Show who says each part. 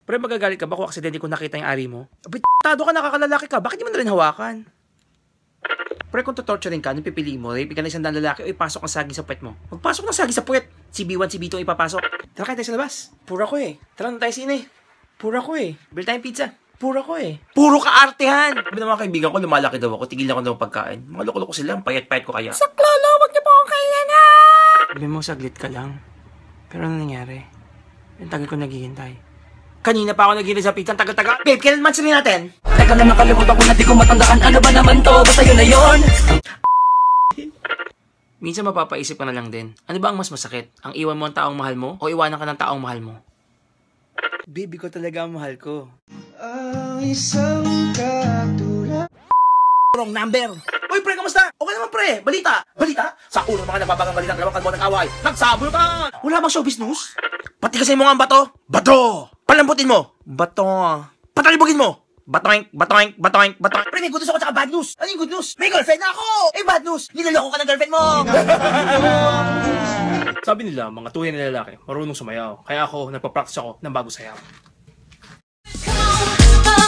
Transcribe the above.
Speaker 1: Pre, magagalit ka ba kung aksidente ko nakita yung ari mo? Abitado ka, nakakalalaki ka. Bakit di mo na rin hawakan? Pre, kung tutorturing ka, anong pipiliin mo? Rape ka na isang lalaki o ipasok ang saging sa puwet mo? Magpasok ng saging sa puwet. Si B1, si B2 ipapasok. Tara kayo tayo sa labas. Pura ko eh. Tara na tayo sine. Pura ko eh. Bill tayong pizza. Pura ko eh. Puro ka-artehan! Sabi ng mga kaibigan ko, lumalaki daw ako. Tigil na ako daw pagkain. Mga loko-loko sila. Payat-payat ko kaya.
Speaker 2: Saklolo, wag niyo po akong kainan!
Speaker 1: Sabi mo, saglit ka lang. Pero ano nangyari? Ang tagal ko naghihintay. Kanina pa ako naghihintay sa pizza. Tagal-tagal. Babe, kailan match rin natin?
Speaker 2: Teka lang, nakalimutan ko na di ko matandaan. Ano ba naman to? Basta yun na yun!
Speaker 1: Minsan mapapaisip ka na lang din. Ano ba ang mas masakit? Ang iwan mo ang taong mahal mo? O iwanan ka ng taong mahal mo? Baby ko talaga ang mahal ko.
Speaker 3: Ang isang katulad.
Speaker 1: Wrong number. Uy, pre, kamusta? Okay naman, pre. Balita. Balita? Sa ulo mga nababagang balita, dalawang kalbo nag-away. Nagsabol ka! Wala bang showbiz news? Patigasin mo nga ang bato. Bato! Palambutin mo. Bato. Patalibugin mo. Batoink, batoink, batoink, batoink. Pre, may good news ako tsaka bad news. Ano yung good news? May girlfriend na ako! Eh, bad news. Niloloko ka ng girlfriend mo.
Speaker 4: Sabi nila, mga tunay na lalaki, marunong sumayaw. Kaya ako, nagpa-practice ako ng bago sayaw.